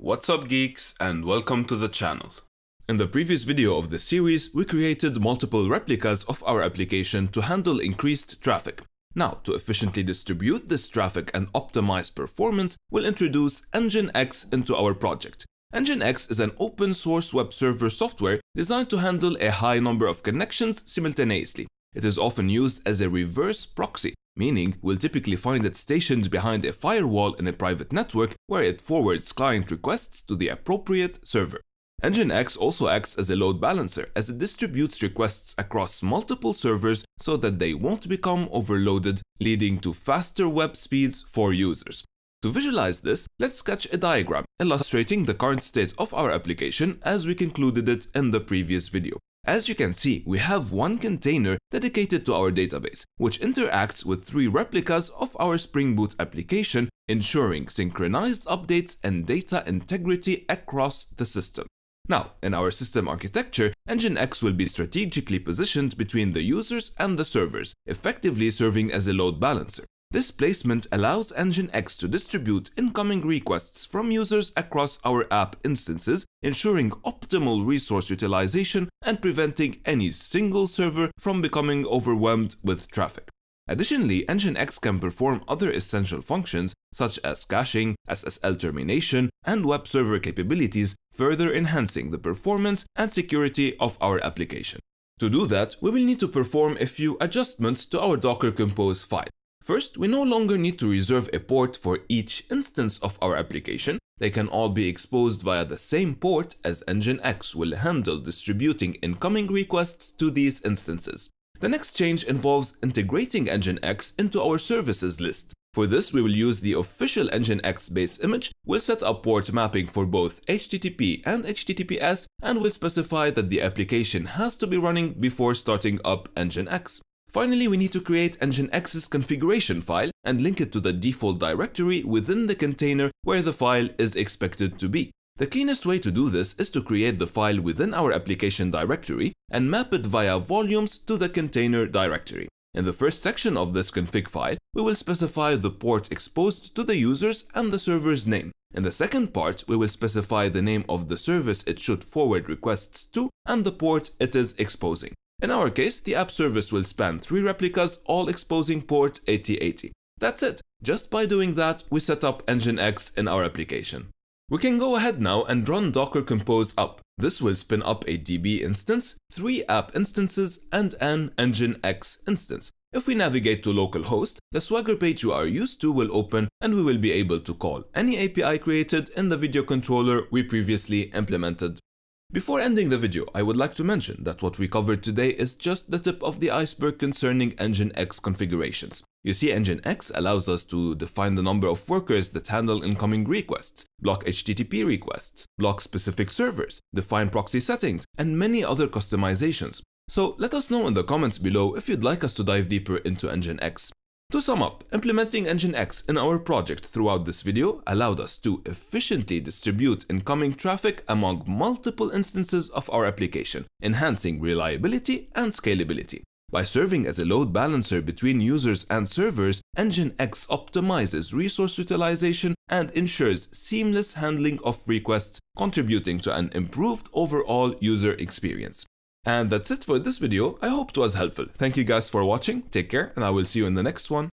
What's up geeks, and welcome to the channel. In the previous video of this series, we created multiple replicas of our application to handle increased traffic. Now, to efficiently distribute this traffic and optimize performance, we'll introduce Nginx into our project. Nginx is an open source web server software designed to handle a high number of connections simultaneously. It is often used as a reverse proxy, meaning we'll typically find it stationed behind a firewall in a private network where it forwards client requests to the appropriate server. Nginx also acts as a load balancer as it distributes requests across multiple servers so that they won't become overloaded, leading to faster web speeds for users. To visualize this, let's sketch a diagram illustrating the current state of our application as we concluded it in the previous video. As you can see, we have one container dedicated to our database, which interacts with 3 replicas of our Spring Boot application, ensuring synchronized updates and data integrity across the system. Now, in our system architecture, Nginx will be strategically positioned between the users and the servers, effectively serving as a load balancer. This placement allows Nginx to distribute incoming requests from users across our app instances, ensuring optimal resource utilization and preventing any single server from becoming overwhelmed with traffic. Additionally, Nginx can perform other essential functions such as caching, SSL termination, and web server capabilities, further enhancing the performance and security of our application. To do that, we will need to perform a few adjustments to our Docker Compose file. First, we no longer need to reserve a port for each instance of our application. They can all be exposed via the same port, as Nginx will handle distributing incoming requests to these instances. The next change involves integrating Nginx into our services list. For this, we will use the official Nginx base image, we'll set up port mapping for both HTTP and HTTPS, and we'll specify that the application has to be running before starting up Nginx. Finally, we need to create Nginx's configuration file and link it to the default directory within the container where the file is expected to be. The cleanest way to do this is to create the file within our application directory and map it via volumes to the container directory. In the first section of this config file, we will specify the port exposed to the users and the server's name. In the second part, we will specify the name of the service it should forward requests to and the port it is exposing. In our case, the app service will span 3 replicas, all exposing port 8080. That's it. Just by doing that, we set up Nginx in our application. We can go ahead now and run Docker Compose up. This will spin up a DB instance, 3 app instances, and an Nginx instance. If we navigate to localhost, the Swagger page you are used to will open and we will be able to call any API created in the video controller we previously implemented. Before ending the video, I would like to mention that what we covered today is just the tip of the iceberg concerning Nginx configurations. You see, Nginx allows us to define the number of workers that handle incoming requests, block HTTP requests, block specific servers, define proxy settings, and many other customizations. So let us know in the comments below if you'd like us to dive deeper into Nginx. To sum up, implementing Nginx in our project throughout this video allowed us to efficiently distribute incoming traffic among multiple instances of our application, enhancing reliability and scalability. By serving as a load balancer between users and servers, Nginx optimizes resource utilization and ensures seamless handling of requests, contributing to an improved overall user experience. And that's it for this video. I hope it was helpful. Thank you guys for watching, take care, and I will see you in the next one.